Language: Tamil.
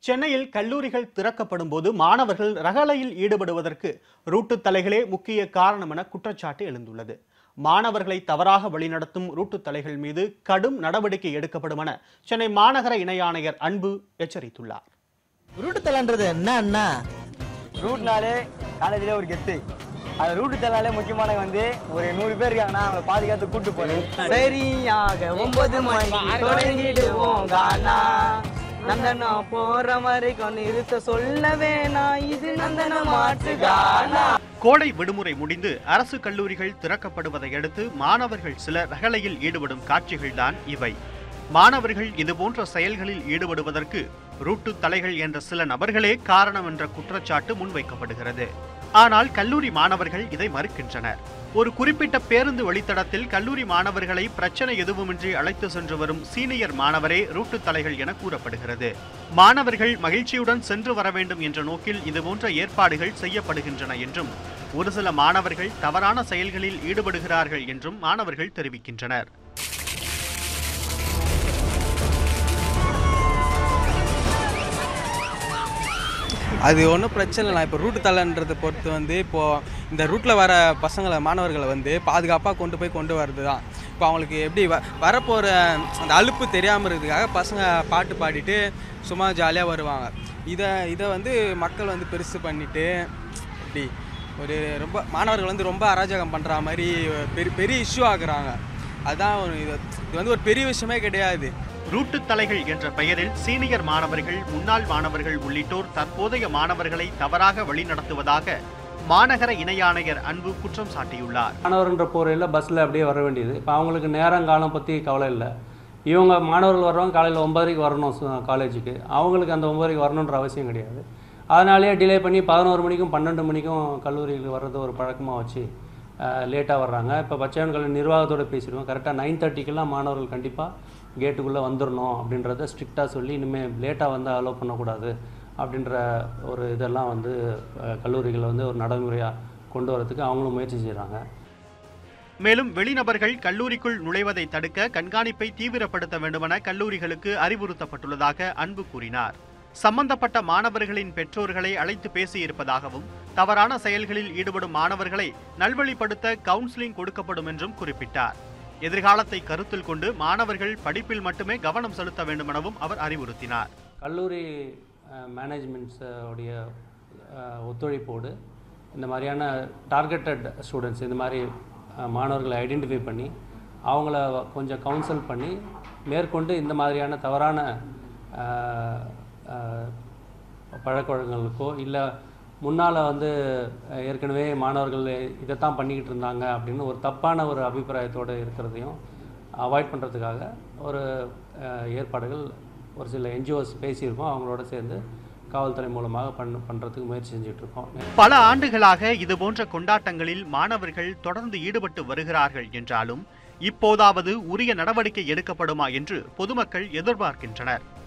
சென்னையில் கல்லூரிகள் திறக்கப்படும் போது மாணவர்கள் ரகளையில் ஈடுபடுவதற்கு ரூட்டு தலைகளே முக்கிய காரணம் என குற்றச்சாட்டு எழுந்துள்ளது. மாணவர்களை தவறாக வழிநடத்தும் ரூட்டு தலைகள் மீது கடும் நடவடிக்கை எடுக்கப்படும் என சென்னை மாநகர இணை ஆணையர் அன்பு எச்சரித்துள்ளார். ரூட்டு தலைன்றது என்ன? ரூட்னாலே காலேஜிலே ஒரு கெத்து. அது ரூட்டு தலாலே முக்கியமான ஒரு 100 பேர் இருக்காங்கன்னா அவங்களை பாதுகாத்து கூட்டு போறேன். சரியாக 9 மணிக்கு தொடங்கிடுவோம் கானா. நந்தனா போற வரைக்கும் நிறுத்த சொல்லவே நான் இது நந்தன மாற்று கானா. கோடை விடுமுறை முடிந்து அரசு கல்லூரிகள் திறக்கப்படுவதை அடுத்து மாணவர்கள் சிலர் ரகளையில் ஈடுபடும் காட்சிகள்தான் இவை. மாணவர்கள் இதுபோன்ற செயல்களில் ஈடுபடுவதற்கு ரூட்டு தலைகள் என்ற சில நபர்களே காரணம் என்ற குற்றச்சாட்டு முன்வைக்கப்படுகிறது. ஆனால் கல்லூரி மாணவர்கள் இதை மறுக்கின்றனர். ஒரு குறிப்பிட்ட பேருந்து வழித்தடத்தில் கல்லூரி மாணவர்களை பிரச்சனை எதுவுமின்றி அழைத்து சென்று வரும் சீனியர் மாணவரே ரூட்டு தலைகள் என கூறப்படுகிறது. மாணவர்கள் மகிழ்ச்சியுடன் சென்று வர வேண்டும் என்ற நோக்கில் இதுபோன்ற ஏற்பாடுகள் செய்யப்படுகின்றன என்றும் ஒரு சில மாணவர்கள் தவறான செயல்களில் ஈடுபடுகிறார்கள் என்றும் மாணவர்கள் தெரிவிக்கின்றனர். அது ஒன்றும் பிரச்சனை இல்லை. இப்போ ரூட்டு தலைன்றதை பொறுத்து இப்போது இந்த ரூட்டில் வர மாணவர்களை பாதுகாப்பாக கொண்டு வர்றது தான். இப்போ அவங்களுக்கு எப்படி வரப்போகிற அந்த அலுப்பு தெரியாமல் இருக்கிறதுக்காக பசங்க பாட்டு பாடிட்டு சும்மா ஜாலியாக வருவாங்க. இதை மக்கள் பெருசு பண்ணிவிட்டு இப்படி ஒரு ரொம்ப மாணவர்கள் ரொம்ப அராஜகம் பண்ணுற மாதிரி பெரிய இஷ்யூ ஆகுறாங்க. அதுதான் இது ஒரு பெரிய விஷயமே கிடையாது. ரூட்டு தலைகள் என்ற பெயரில் சீனியர் மாணவர்கள், முன்னாள் மாணவர்கள் உள்ளிட்டோர் தற்போதைய மாணவர்களை தவறாக வழிநடத்துவதாக மாநகர இணை ஆணையர் அன்பு குற்றம் சாட்டியுள்ளார். மாணவர்ன்ற போறையில் பஸ்ஸில் அப்படியே வர வேண்டியது. இப்போ அவங்களுக்கு நேரங்காலம் பற்றி கவலை இல்லை. இவங்க மாணவர்கள் வர்றவங்க காலையில் 9:30 வரணும் காலேஜுக்கு. அவங்களுக்கு அந்த 9:30 வரணுன்ற அவசியம் கிடையாது. அதனாலேயே டிலே பண்ணி 11 மணிக்கும் 12 மணிக்கும் கல்லூரிகளுக்கு வர்றது ஒரு பழக்கமாக வச்சு லேட்டாக வர்றாங்க. இப்போ பச்சையன் கல்லூரி நிர்வாகத்தோடு பேசிடுவோம். கரெக்டாக 9:30க்கெல்லாம் மாணவர்கள் கண்டிப்பாக கேட்டுக்குள்ளே வந்துடணும் அப்படின்றத ஸ்ட்ரிக்டாக சொல்லி இனிமேல் லேட்டாக அலோவ் பண்ணக்கூடாது அப்படின்ற ஒரு இதெல்லாம் கல்லூரிகள் ஒரு நடைமுறையாக கொண்டு வரதுக்கு அவங்களும் முயற்சி செய்கிறாங்க. மேலும் வெளிநபர்கள் கல்லூரிக்குள் நுழைவதை தடுக்க கண்காணிப்பை தீவிரப்படுத்த வேண்டுமென கல்லூரிகளுக்கு அறிவுறுத்தப்பட்டுள்ளதாக அன்பு கூறினார். சம்பந்தப்பட்ட மாணவர்களின் பெற்றோர்களை அழைத்து பேசியிருப்பதாகவும் தவறான செயல்களில் ஈடுபடும் மாணவர்களை நல்வழிப்படுத்த கவுன்சிலிங் கொடுக்கப்படும் என்றும் குறிப்பிட்டார். எதிர்காலத்தை கருத்தில் கொண்டு மாணவர்கள் படிப்பில் மட்டுமே கவனம் செலுத்த வேண்டும் எனவும் அவர் அறிவுறுத்தினார். கல்லூரி மேனேஜ்மெண்ட்ஸோடைய ஒத்துழைப்போடு இந்த மாதிரியான டார்கெட்டட் ஸ்டூடெண்ட்ஸ், இந்த மாதிரி மாணவர்களை ஐடென்டிஃபை பண்ணி அவங்கள கொஞ்சம் கவுன்சில் பண்ணி மேற்கொண்டு இந்த மாதிரியான தவறான பழக்க வழக்கங்களுக்கோ இல்லை முன்னால் ஏற்கனவே மாணவர்கள் இதைத்தான் பண்ணிக்கிட்டு இருந்தாங்க அப்படின்னு ஒரு தப்பான ஒரு அபிப்பிராயத்தோடு இருக்கிறதையும் அவாய்ட் பண்ணுறதுக்காக ஒரு ஏற்பாடுகள் ஒரு சில என்ஜிஓஸ் பேசியிருக்கோம். அவங்களோட சேர்ந்து காவல்துறை மூலமாக பண்ணுறதுக்கு முயற்சி செஞ்சுட்டு இருக்கோம். பல ஆண்டுகளாக இதுபோன்ற கொண்டாட்டங்களில் மாணவர்கள் தொடர்ந்து ஈடுபட்டு வருகிறார்கள் என்றாலும் இப்போதாவது உரிய நடவடிக்கை எடுக்கப்படுமா என்று பொதுமக்கள் எதிர்பார்க்கின்றனர்.